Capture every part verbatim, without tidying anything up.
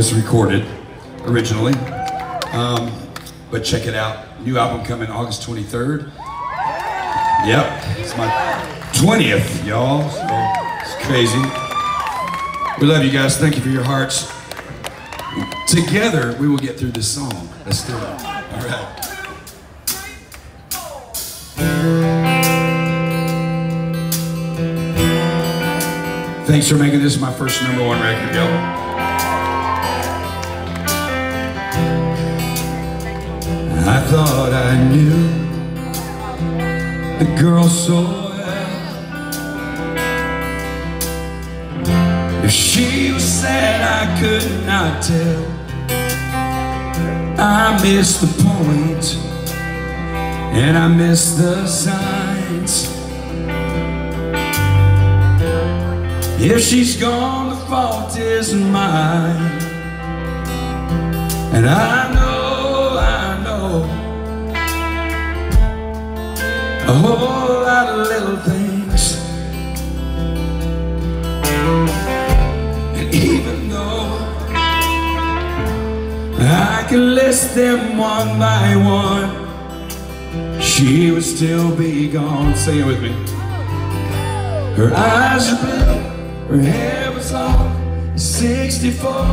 was recorded originally. Um, but check it out. New album coming August twenty-third. Yep, it's my twentieth, y'all. So it's crazy. We love you guys. Thank you for your hearts. Together, we will get through this song. Let's do it. All right. Thanks for making this my first number one record, yo. I thought I knew the girl so well. If she was sad, I could not tell. I missed the point, and I missed the signs. If she's gone, the fault isn't mine. And I know, I know a whole lot of little things. And even though I can list them one by one, she would still be gone. Say it with me. Her eyes are blue, her hair was long, sixty-four.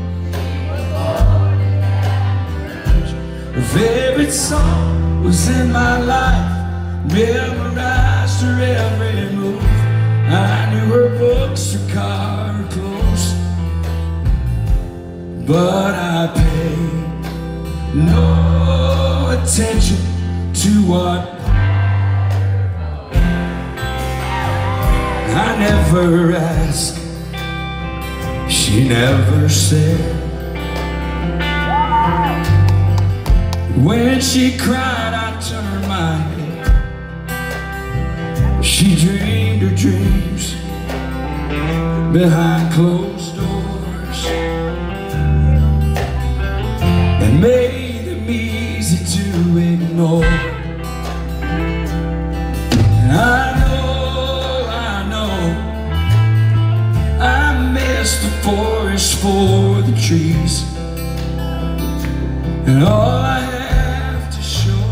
Her favorite song was In My Life, memorized her every move. I knew her books, her car, her clothes, but I paid no attention to what I never asked, she never said. When she cried, I turned my head. She dreamed her dreams behind closed doors and made them easy to ignore. And I the forest for the trees, and all I have to show,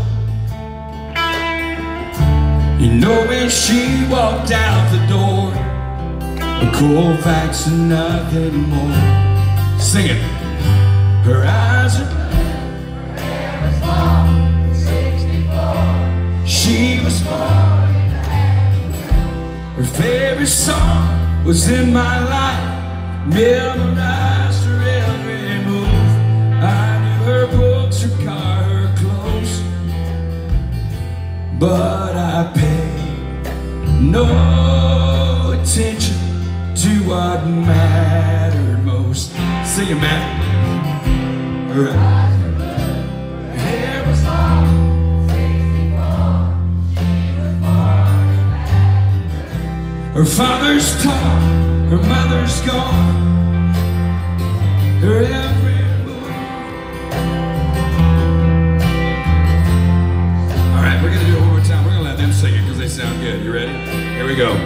you know, when she walked out the door, a cold facts and nothing more. Sing it. Her eyes are blue, her hair was long, sixty-four. She was born in Nashville. Her favorite song was In My Life, memorized her every move. I knew her books, her car, her clothes, but I paid no attention to what mattered most. Sing it, man. Her eyes were blue, her hair was long, sixty-four. She was born in Nashville. Her father's tall, her mother's gone, her every move. All right, we're gonna do it one more time. We're gonna let them sing it because they sound good. You ready? Here we go.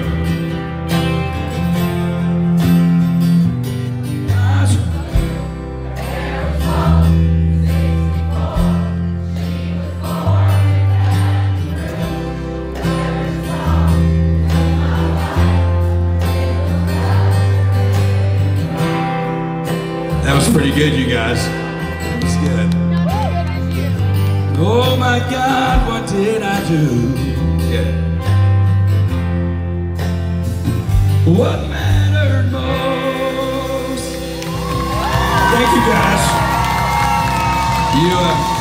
That was pretty good, you guys. That's good. Oh my God, what did I do? Yeah. What mattered most? Thank you, guys. You. Uh,